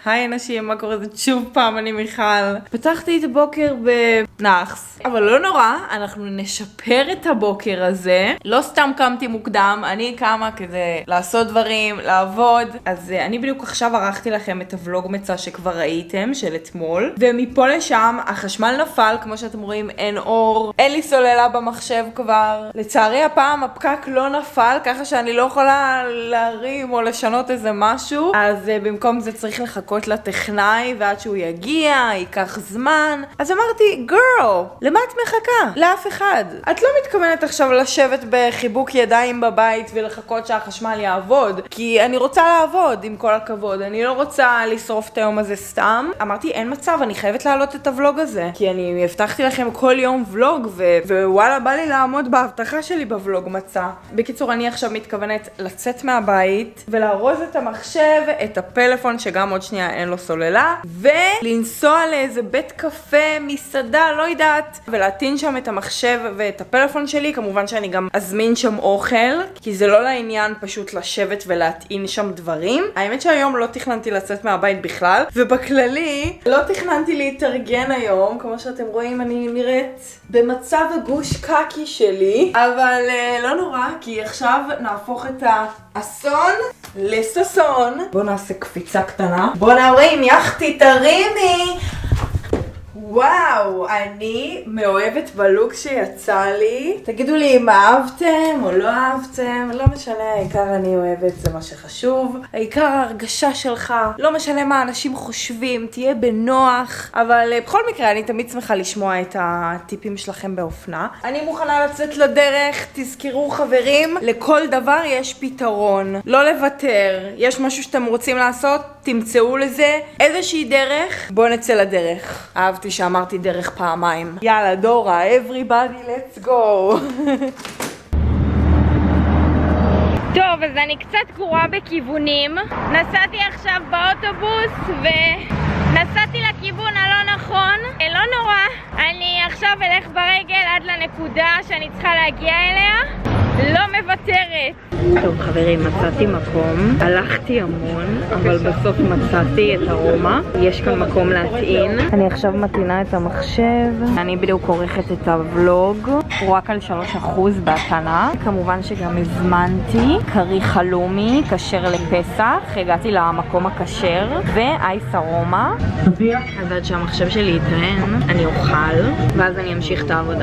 היי אנשים, מה קורה? זאת שוב פעם, אני מיכל. פתחתי את הבוקר בנאחס, אבל לא נורא, אנחנו נשפר את הבוקר הזה. לא סתם קמתי מוקדם, אני קמה כדי לעשות דברים, לעבוד. אז אני בדיוק עכשיו ערכתי לכם את הוולוג מצא שכבר ראיתם, של אתמול. ומפה לשם החשמל נפל, כמו שאתם רואים אין אור, אין לי סוללה במחשב כבר. לצערי הפעם הפקק לא נפל, ככה שאני לא יכולה להרים או לשנות איזה משהו. אז במקום זה צריך לחכות לטכנאי ועד שהוא יגיע, ייקח זמן. אז אמרתי, גרל, למה את מחכה? לאף אחד. את לא מתכוונת עכשיו לשבת בחיבוק ידיים בבית ולחכות שהחשמל יעבוד, כי אני רוצה לעבוד עם כל הכבוד. אני לא רוצה לשרוף את היום הזה סתם. אמרתי, אין מצב, אני חייבת להעלות את הוולוג הזה, כי אני הבטחתי לכם כל יום ולוג, ווואלה, בא לי לעמוד בהבטחה שלי בוולוג מצא. בקיצור, אני עכשיו מתכוונת לצאת מהבית ולארוז את המחשב, את הפלאפון שגם עוד שנייה אין לו סוללה, ולנסוע לאיזה בית קפה, מסעדה, לא יודעת, ולהטעין שם את המחשב ואת הפלאפון שלי. כמובן שאני גם אזמין שם אוכל, כי זה לא לעניין פשוט לשבת ולהטעין שם דברים. האמת שהיום לא תכננתי לצאת מהבית בכלל, ובכללי לא תכננתי להתארגן היום. כמו שאתם רואים, אני נראית במצב הגוש קקי שלי, אבל לא נורא, כי עכשיו נהפוך את האסון לססון. בואו נעשה קפיצה קטנה. בואו נערים, יחתי תרימי. וואו, אני מאוהבת בלוק שיצא לי. תגידו לי אם אהבתם או לא אהבתם, לא משנה, העיקר אני אוהבת, זה מה שחשוב. העיקר ההרגשה שלך, לא משנה מה אנשים חושבים, תהיה בנוח. אבל בכל מקרה, אני תמיד שמחה לשמוע את הטיפים שלכם באופנה. אני מוכנה לצאת לדרך, תזכרו חברים, לכל דבר יש פתרון. לא לוותר, יש משהו שאתם רוצים לעשות, תמצאו לזה איזושהי דרך, בואו נצא לדרך. אהבתי שאמרתי דרך פעמיים. יאללה דורה, everybody let's go. טוב, אז אני קצת קרועה בכיוונים. נסעתי עכשיו באוטובוס ונסעתי לכיוון הלא נכון. לא נורא, אני עכשיו אלך ברגל עד לנקודה שאני צריכה להגיע אליה. לא מוותרת. טוב חברים, מצאתי מקום, הלכתי המון, אבל בסוף מצאתי את ארומה. יש כאן מקום להטעין. אני עכשיו מטעינה את המחשב. אני בדיוק עורכת את הוולוג, הוא רק על 3% בהתנה. כמובן שגם הזמנתי קרי חלומי, כשר לפסח. הגעתי למקום הכשר, ואייס ארומה. אז עד שהמחשב שלי יטען, אני אוכל, ואז אני אמשיך את העבודה.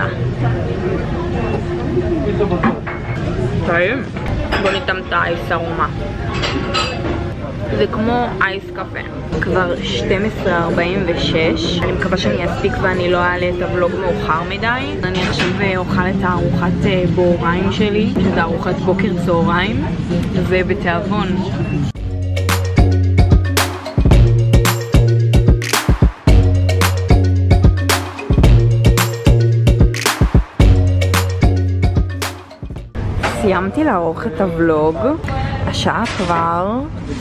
טעים. בוא ניתן את האייס ארומה. זה כמו אייס קפה. כבר 12:46. אני מקווה שאני אספיק ואני לא אעלה את הוולוג מאוחר מדי. אני עכשיו אוכל את הארוחת בוריים שלי, שזה ארוחת בוקר צהריים, ובתיאבון. סיימתי לערוך את הוולוג, השעה כבר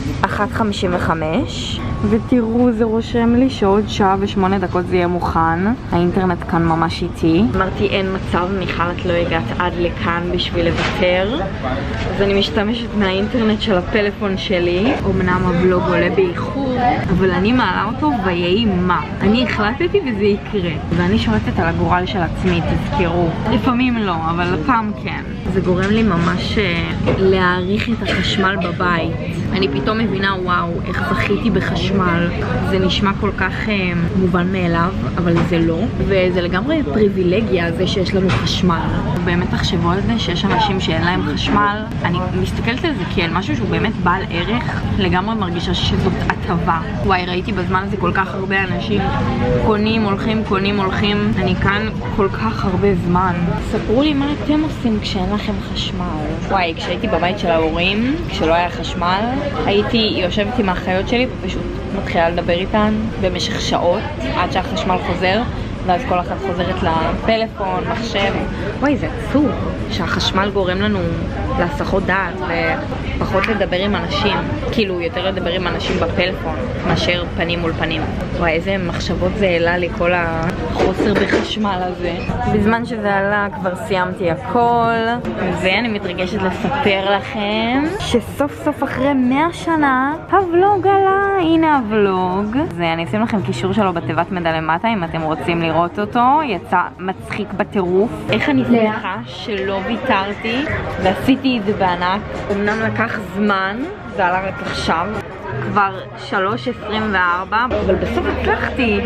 1:55, ותראו, זה רושם לי שעוד שעה ו8 דקות זה יהיה מוכן. האינטרנט כאן ממש איטי. אמרתי, אין מצב, מיכל, את לא הגעת עד לכאן בשביל לוותר. אז אני משתמשת מהאינטרנט של הפלאפון שלי. אמנם הוולוג עולה באיחור, אבל אני מעלה אותו ויהי מה. אני החלטתי וזה יקרה. ואני שולטת על הגורל של עצמי, תזכרו. לפעמים לא, אבל הפעם כן. זה גורם לי ממש להעריך את החשמל בבית. אני פתאום מבינה, וואו, איך זכיתי בחשמל. זה נשמע כל כך מובן מאליו, אבל זה לא. וזה לגמרי פריבילגיה, זה שיש לנו חשמל. באמת תחשבו על זה שיש אנשים שאין להם חשמל. אני מסתכלת על זה כאל משהו שהוא באמת בעל ערך. לגמרי מרגישה שזאת הטבה. וואי, ראיתי בזמן הזה כל כך הרבה אנשים קונים, הולכים, קונים, הולכים. אני כאן כל כך הרבה זמן. ספרו לי מה אתם עושים כשאין לכם חשמל. וואי, כשהייתי בבית של ההורים, כשלא היה חשמל, הייתי יושבת עם האחיות שלי ופשוט מתחילה לדבר איתן במשך שעות עד שהחשמל חוזר, ואז כל אחת חוזרת לפלאפון, מחשב. וואי, זה עצוב שהחשמל גורם לנו להסחות דעת ופחות לדבר עם אנשים, כאילו יותר לדבר עם אנשים בפלאפון מאשר פנים מול פנים. וואי, איזה מחשבות זה העלה לי, כל החוסר בחשמל הזה. בזמן שזה עלה כבר סיימתי הכל, ואני מתרגשת לספר לכם שסוף סוף אחרי 100 שנה הוולוג עלה. הנה הוולוג, אני אשים לכם קישור שלו בתיבת מידע למטה אם אתם רוצים לראות אותו. יצא מצחיק בטירוף. איך אני שמחה שלא ויתרתי ועשיתי את זה בענק. אמנם לקח זמן, זה עלה רק עכשיו, כבר 3:24, אבל בסוף הצלחתי.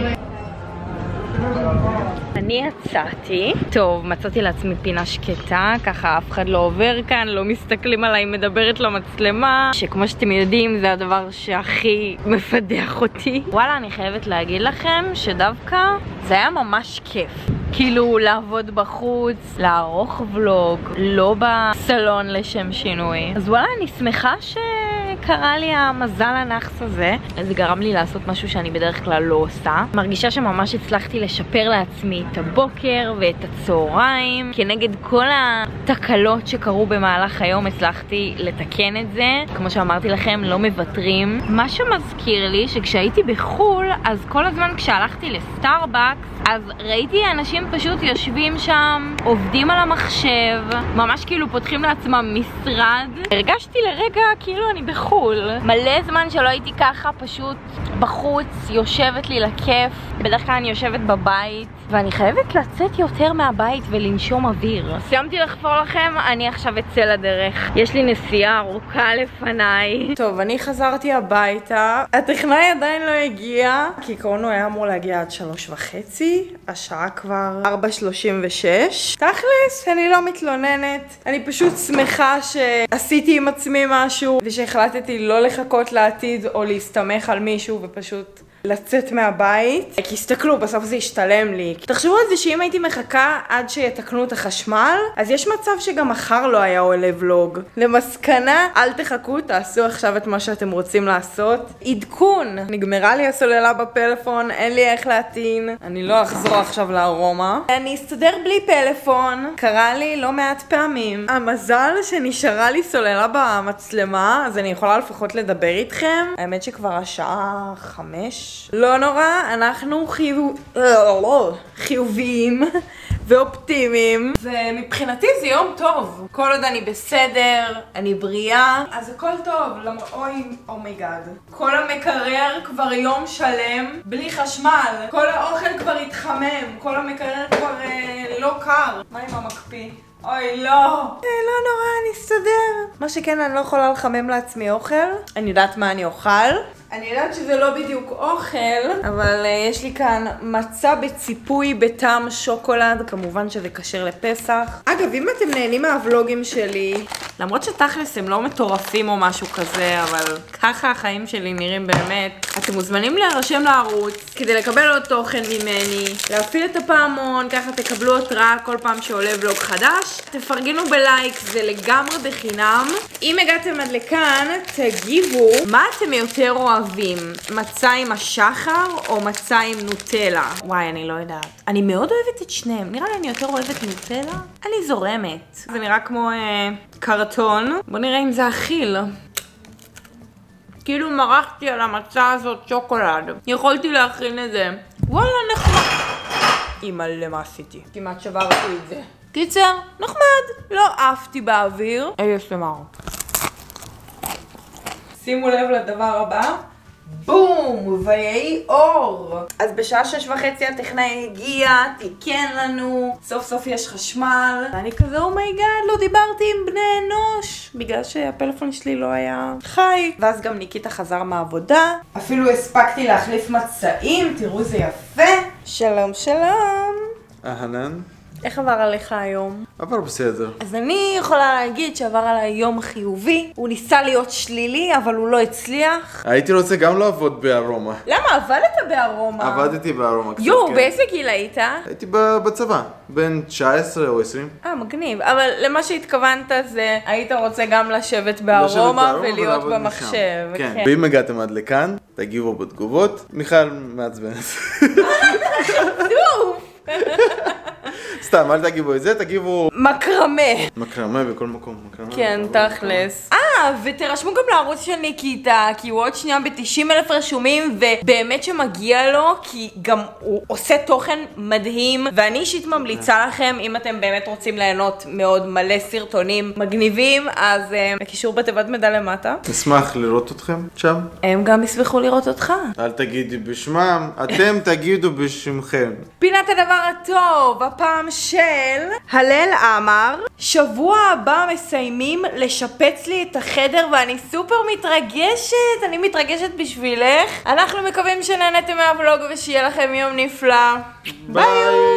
אני יצאתי, טוב, מצאתי לעצמי פינה שקטה, ככה אף אחד לא עובר כאן, לא מסתכלים עליי, מדברת למצלמה, שכמו שאתם יודעים זה הדבר שהכי מפדח אותי. וואלה, אני חייבת להגיד לכם שדווקא זה היה ממש כיף. כאילו לעבוד בחוץ, לערוך ולוג, לא בסלון לשם שינוי. אז וואלה, אני שמחה שקרה לי המזל הנחס הזה. זה גרם לי לעשות משהו שאני בדרך כלל לא עושה. מרגישה שממש הצלחתי לשפר לעצמי את הבוקר ואת הצהריים. כנגד כל התקלות שקרו במהלך היום הצלחתי לתקן את זה. כמו שאמרתי לכם, לא מוותרים. מה שמזכיר לי שכשהייתי בחול, אז כל הזמן כשהלכתי לסטארבקס, אז ראיתי אנשים פשוט יושבים שם, עובדים על המחשב, ממש כאילו פותחים לעצמם משרד. הרגשתי לרגע כאילו אני בחול. מלא זמן שלא הייתי ככה, פשוט בחוץ, יושבת לי לכיף. בדרך כלל אני יושבת בבית, ואני חייבת לצאת יותר מהבית ולנשום אוויר. סיימתי לחפור לכם, אני עכשיו אצא לדרך. יש לי נסיעה ארוכה לפניי. טוב, אני חזרתי הביתה. הטכנאי עדיין לא הגיע, כי עקרון הוא היה אמור להגיע עד 3:30. השעה כבר 4:36. תכלס, אני לא מתלוננת. אני פשוט שמחה שעשיתי עם עצמי משהו, ושהחלטתי לא לחכות לעתיד או להסתמך על מישהו ופשוט לצאת מהבית. כי הסתכלו, בסוף זה ישתלם לי. תחשבו על זה שאם הייתי מחכה עד שיתקנו את החשמל, אז יש מצב שגם מחר לא היה עולה ולוג. למסקנה, אל תחכו, תעשו עכשיו את מה שאתם רוצים לעשות. עדכון, נגמרה לי הסוללה בפלאפון, אין לי איך להטעין. אני לא אחזור עכשיו לארומה. אני אסתדר בלי פלאפון. קרה לי לא מעט פעמים. המזל שנשארה לי סוללה במצלמה, אז אני יכולה לפחות לדבר איתכם. האמת שכבר השעה 5. לא נורא, אנחנו חיוביים ואופטימיים, ומבחינתי זה יום טוב. כל עוד אני בסדר, אני בריאה, אז הכל טוב. אוי, אומייגאד. כל המקרר כבר יום שלם בלי חשמל. כל האוכל כבר התחמם, כל המקרר כבר לא קר. מה עם המקפיא? אוי, לא. לא נורא, אני אסתדר. מה שכן, אני לא יכולה לחמם לעצמי אוכל. אני יודעת מה אני אוכל. אני יודעת שזה לא בדיוק אוכל, אבל יש לי כאן מצה בציפוי בטעם שוקולד, כמובן שזה כשר לפסח. אגב, אם אתם נהנים מהוולוגים שלי, למרות שתכלס הם לא מטורפים או משהו כזה, אבל ככה החיים שלי נראים באמת, אתם מוזמנים להירשם לערוץ כדי לקבל עוד תוכן ממני, להפעיל את הפעמון, ככה תקבלו התראה כל פעם שעולה ולוג חדש. תפרגנו בלייק, זה לגמרי בחינם. אם הגעתם עד לכאן, תגיבו מה אתם יותר אוהבים, מצה עם השחר או מצה עם נוטלה? וואי, אני לא יודעת. אני מאוד אוהבת את שניהם. נראה לי אני יותר אוהבת נוטלה. אני זורמת. זה נראה כמו קרטון. בוא נראה אם זה אכיל. כאילו מרחתי על המצה הזאת שוקולד. יכולתי להכין את זה. וואלה, נחמד. אימא'לה, מה עשיתי? כמעט שברתי את זה. קיצר, נחמד. לא עפתי באוויר. ASMR. שימו לב לדבר הבא. בום! ויהי אור! אז בשעה 6:30 הטכנאי הגיע, תיקן לנו, סוף סוף יש חשמל, ואני כזה, אומייגאד, לא דיברתי עם בני אנוש, בגלל שהפלאפון שלי לא היה חי. ואז גם ניקיטה חזר מהעבודה, אפילו הספקתי להחליף מצעים, תראו זה יפה. שלום שלום. אהלן. איך עבר עליך היום? עבר בסדר. אז אני יכולה להגיד שעבר עליי יום חיובי. הוא ניסה להיות שלילי, אבל הוא לא הצליח. הייתי רוצה גם לעבוד בארומה. למה? עבדת בארומה? עבדתי בארומה קצת, יו, כן. באיזה גיל היית? הייתי בצבא, בין 19 או 20. מגניב. אבל למה שהתכוונת זה, היית רוצה גם לשבת בארומה ולהיות במחשב. כן. ואם הגעתם עד לכאן, תגיבו בתגובות. מיכל מעצבנת. סתם, אל תגיבו את זה, תגיבו מקרמה. מקרמה בכל מקום. מקרמה כן, בכל תכלס. ותרשמו גם לערוץ של ניקיטה, כי הוא עוד שנייה ב-90,000 רשומים, ובאמת שמגיע לו, כי גם הוא עושה תוכן מדהים, ואני אישית ממליצה לכם, אם אתם באמת רוצים ליהנות מאוד מלא סרטונים מגניבים, אז בקישור בתיבת מידע למטה. נשמח לראות אתכם שם. הם גם ישמחו לראות אותך. אל תגידי בשמם, אתם תגידו בשמכם. פינת הדבר הטוב, הפעם של הלל אמר, שבוע הבא מסיימים לשפץ לי את החדר ואני סופר מתרגשת, אני מתרגשת בשבילך. אנחנו מקווים שנהנתם מהוולוג ושיהיה לכם יום נפלא. ביי!